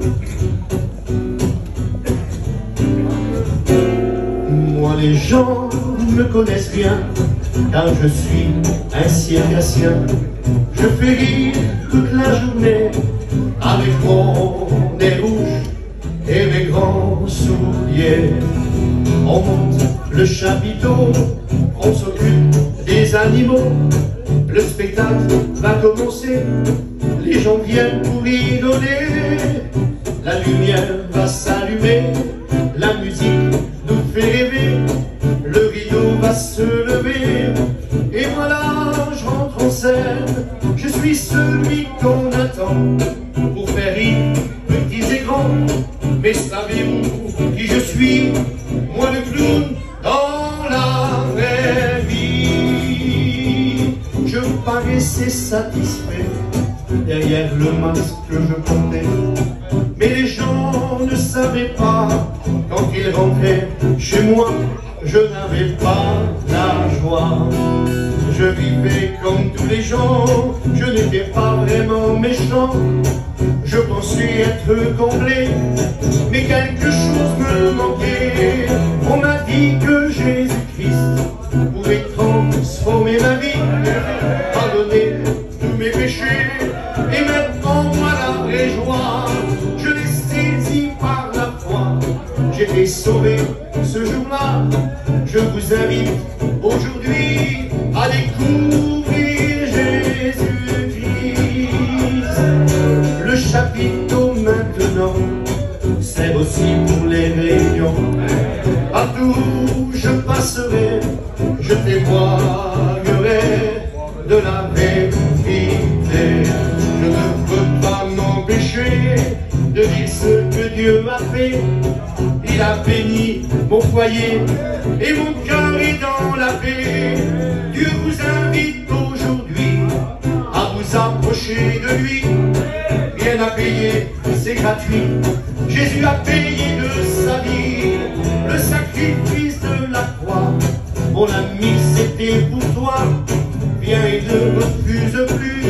Moi les gens me connaissent bien, car je suis un circassien. Je fais rire toute la journée, avec mon nez rouge et mes grands souliers. On monte le chapiteau, on s'occupe des animaux. Le spectacle va commencer, les gens viennent pour rigoler. La lumière va s'allumer, la musique nous fait rêver. Le rideau va se lever, et voilà, je rentre en scène. Je suis celui qu'on attend pour faire rire petits et grands. Mais savez-vous qui je suis? Moi le clown dans la vraie vie. Je paraissais satisfait derrière le masque que je portais, mais les gens ne savaient pas. Quand ils rentraient chez moi, je n'avais pas la joie. Je vivais comme tous les gens, je n'étais pas vraiment méchant. Je pensais être comblé, mais quelque chose me manquait. On m'a dit que Jésus-Christ pouvait transformer ma vie, pardonner tous mes péchés et mettre en moi la vraie joie. Je l'ai saisi par la foi, j'ai été sauvé ce jour-là. Je vous invite aujourd'hui à découvrir Jésus-Christ. Le chapiteau maintenant sert aussi pour les réunions. Partout où je passerai, je témoignerai de la vérité. Je ne peux pas m'empêcher de dire ce que Dieu m'a fait. Il a béni mon foyer et mon cœur est dans la paix. Dieu vous invite aujourd'hui à vous approcher de lui. Rien à payer, c'est gratuit. Jésus a payé de sa vie le sacrifice de la croix. Mon ami, c'était pour toi. Viens et ne refuse plus.